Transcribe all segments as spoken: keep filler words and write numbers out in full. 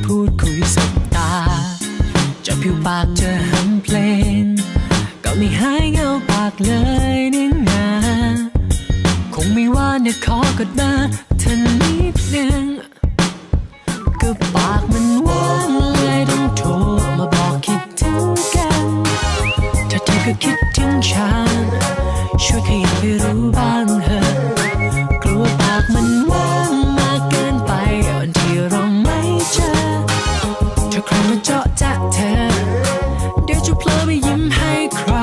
พูดคุยสบตาจะผิวปากจะหำเพลงก็ไม่หายเงาปากเลยนี่นาคงไม่ว่าเนี่ยขอกดมาเธอนิดนึงก็ปากมันว่างเลยต้องโทรมาบอกคิดถึงกันถ้าเธอก็คิดถึงฉันช่วยขยับให้รู้บ้างเถอะกลัวปากมันว่างมากเกินไปวันที่เราไม่เจอถ้าใครมาเจาะจ๊ะเธอเดี๋ยวจะเพลอไปยิ้มให้ใคร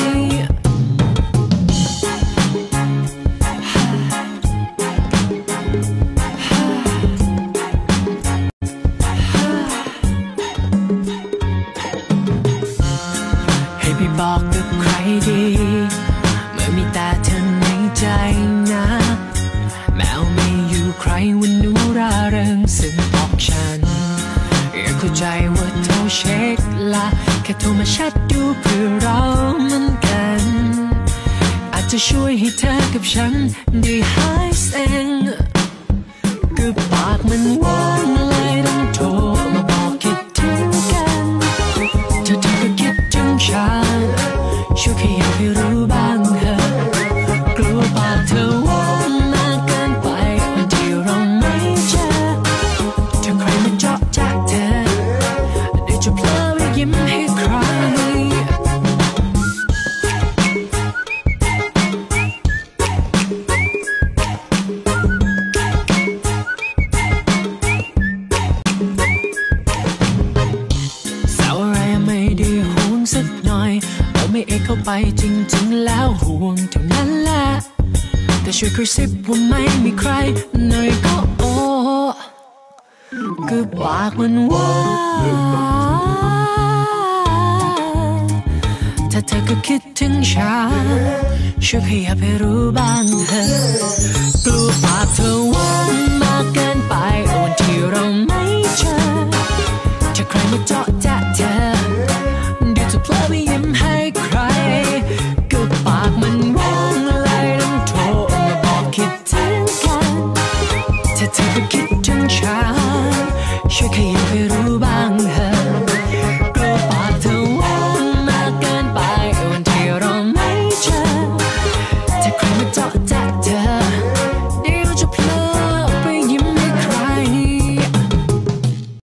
ให้ไปบอกกับใครดีเมื่อมีแต่เธอในใจนะแมวไม่อยู่ใครวันนู้ร่าเริงซึ่งบอกฉันอยากเข้าใจว่าโทรเช็คละแค่โทรมาแชทดูเพื่อเราเหมือนกันอาจจะช่วยให้เธอกับฉันได้หายเซ็งก็ปากมันว่างเลยต้องโทรมาบอกคิดถึงกันเธอเธอก็คิดถึงฉันช่วยขยับให้รู้บ้างเถอะกลัวปากเธอว่างมากเกินไปวันที่เราไม่เจอถ้าใครมาเจาะจ๊ะเธอเดี๋ยวจะเพลอไปยิ้มให้ใครสาวอะไรไม่ได้ห่วงสักหน่อยเราไม่เอกเข้าไปจริงๆแล้วห่วงเท่านั้นแหละแต่ช่วยกระซิบว่าไม่มีใครหน่อยก็โอ้ก็ปากมันว่างถ้าเธอก็คิดถึงฉันช่วยขยับให้รู้บ้างเถอะกลัวปากเธอว่างมากเกินไปวันที่เราไม่เจอถ้าใครมาเจาะจ๊ะเธอเดี๋ยวจะเพลอไปยิ้มให้ใครก็ปากมันว่างเลยต้องโทรมาบอกคิดถึงกันถ้าเธอก็คิดถึงฉันช่วยขยับให้รู้บ้างเถ